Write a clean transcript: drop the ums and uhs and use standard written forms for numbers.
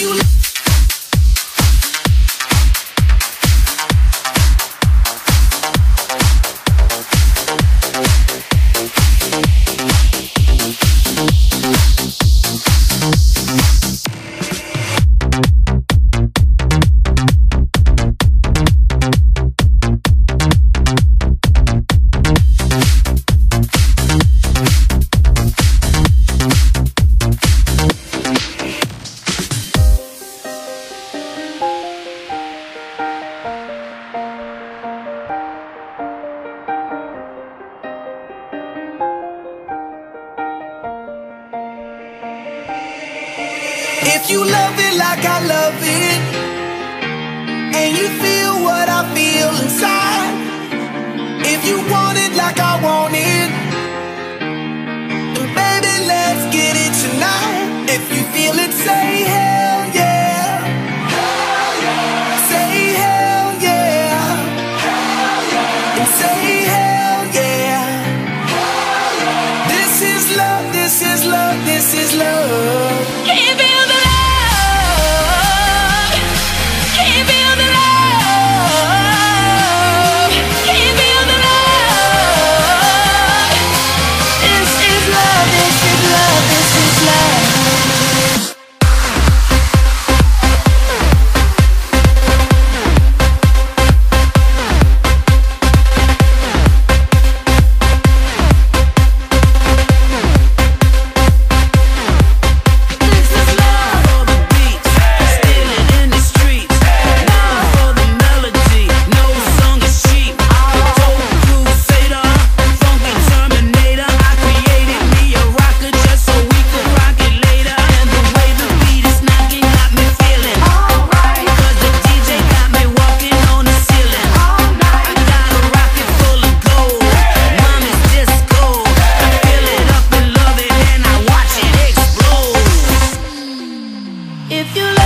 If you love it like I love it, and you feel what I feel inside, if you want it like I want it, then baby, let's get it tonight. If you feel it, say hell yeah. Hell yeah. Say hell yeah. Hell yeah. And say hell yeah. Hell yeah. This is love, this is love, this is love. Can you feel the love? Can you feel the love? Can you feel the love? This is love, this is love, this is love. If you